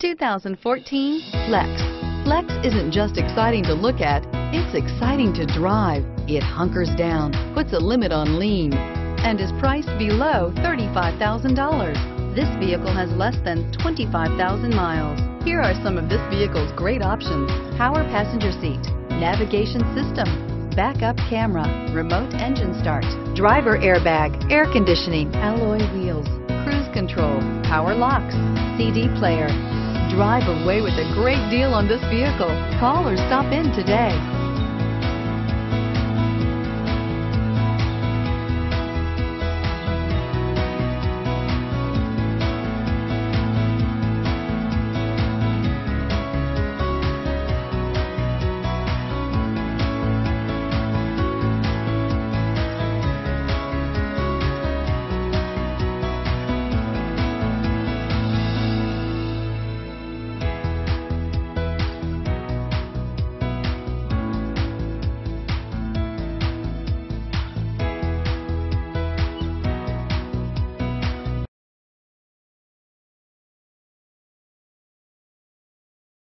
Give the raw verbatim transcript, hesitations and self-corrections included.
two thousand fourteen Flex. Flex isn't just exciting to look at, it's exciting to drive. It hunkers down, puts a limit on lean, and is priced below thirty-five thousand dollars. This vehicle has less than twenty-five thousand miles. Here are some of this vehicle's great options: power passenger seat, navigation system, backup camera, remote engine start, driver airbag, air conditioning, alloy wheels, cruise control, power locks, C D player. Drive away with a great deal on this vehicle. Call or stop in today.